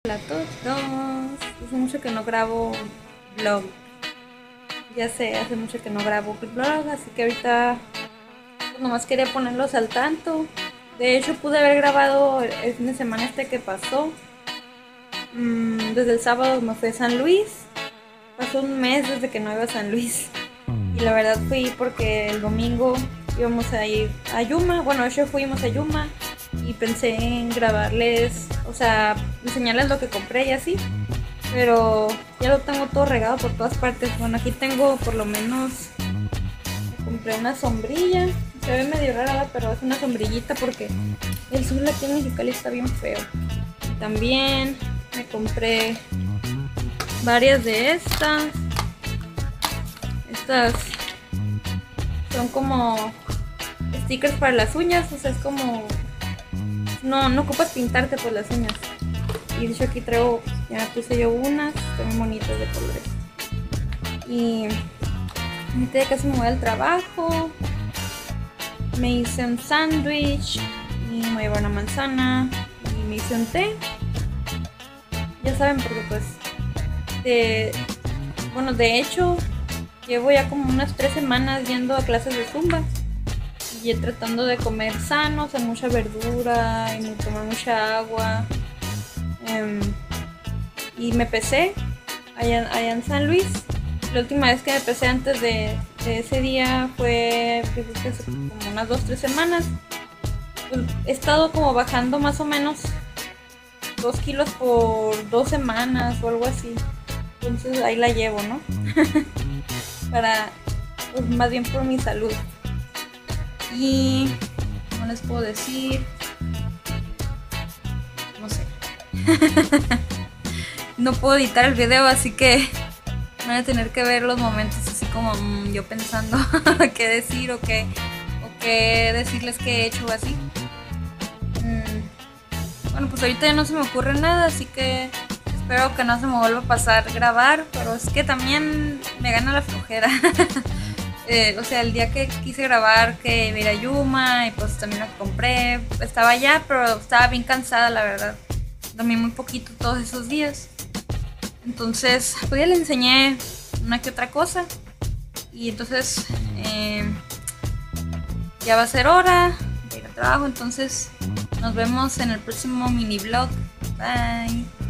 Hola a todos, hace mucho que no grabo vlog, ya sé, hace mucho que no grabo vlog, así que ahorita pues, nomás quería ponerlos al tanto. De hecho pude haber grabado el fin de semana que pasó. Desde el sábado me fui a San Luis, pasó un mes desde que no iba a San Luis y la verdad fui porque el domingo íbamos a ir a Yuma, bueno de hecho fuimos a Yuma y pensé en grabarles, o sea, enseñarles lo que compré y así, pero ya lo tengo todo regado por todas partes. Bueno, aquí tengo por lo menos, compré una sombrilla, se ve medio rara, pero es una sombrillita porque el sol aquí en Mexicali está bien feo. También me compré varias de estas son como stickers para las uñas, o sea, es como no ocupas pintarte por las uñas. Y de hecho aquí traigo, ya me puse yo unas, están muy bonitas de colores. Y ahorita ya casi me voy al trabajo. Me hice un sándwich y me voy a llevar una manzana y me hice un té. Ya saben, porque pues bueno, de hecho llevo ya como unas 3 semanas yendo a clases de zumba y tratando de comer sano, o sea, mucha verdura y tomar mucha agua. Y me pesé allá en San Luis. La última vez que me pesé antes de ese día fue hace como unas 2-3 semanas. Pues he estado como bajando más o menos 2 kilos por 2 semanas o algo así. Entonces ahí la llevo, ¿no? Para, pues más bien por mi salud. Y no les puedo decir, no sé. No puedo editar el video, así que van a tener que ver los momentos así como yo pensando qué decir o qué decirles que he hecho así. Bueno, pues ahorita ya no se me ocurre nada, así que espero que no se me vuelva a pasar grabar, pero es que también me gana la flojera. O sea, el día que quise grabar que iba a ir a Yuma y pues también lo compré, estaba allá, pero estaba bien cansada, la verdad. Dormí muy poquito todos esos días. Entonces, pues ya le enseñé una que otra cosa. Y entonces ya va a ser hora de ir al trabajo. Entonces nos vemos en el próximo mini vlog. Bye.